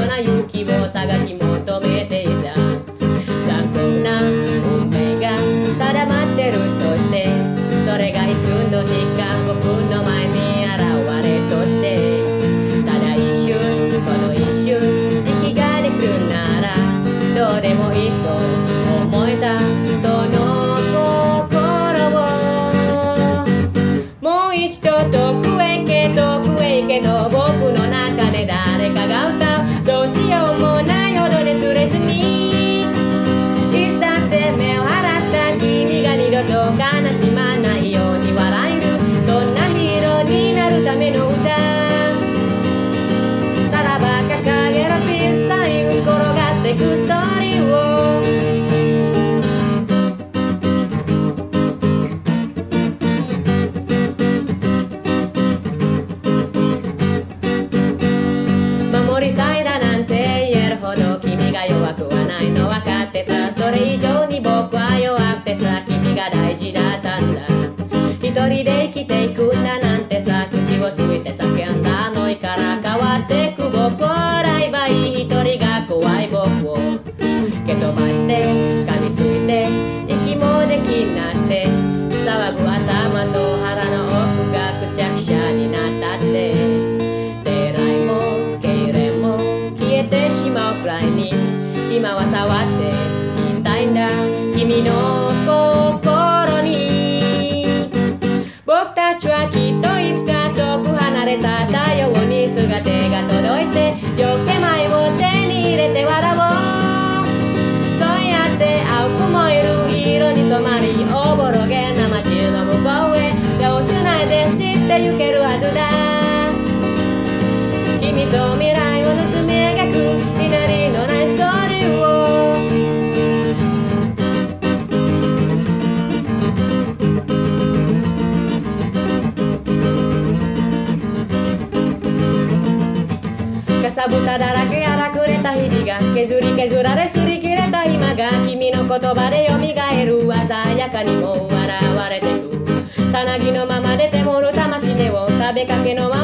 な雪を探し求めていた。残酷な運命が定まってるとして、それがいつの日か僕の前に現れとして、ただ一瞬、この一瞬息ができるならどうでもいいと思えた。その心をもう一度遠くへ行けと僕の中で誰かが歌う。どうしようもないほど熱烈にいつだって目を晴らした君が二度と悲しまないように笑える、そんなヒーローになるための歌。さらば掲げろピースサイン、転がっていくストーリーを守りたいだなんて言えるほど君が弱くはないの分かってた。それ以上に僕は弱くてさ、君が大事だったんだ。一人で生きていくんだなんてさ、口をついて叫んだあの日から変わってく僕を洗えばいい。一人が怖い僕を蹴飛ばして噛みついて息もできになって、騒ぐ頭と腹の奥がくちゃくちゃになったって、てらいも痙攣も消えてしまうくらいに今は触っていたいんだ君の心に。僕たちはきっといつか遠く離れた太陽にすが手が届いて、夜気前を手に入れて笑おう。そうやって青く燃える色に染まり、おぼろげな街の向こうへ手をつないで知ってゆけるはずだ。君と未来を盗み描く稲荷のないストーリーをかさぶただらけ荒くれた日々が削られすり切れた今が君の言葉で蘇る。鮮やかにも現れてくさなぎのまま出てもる魂根を食べかけの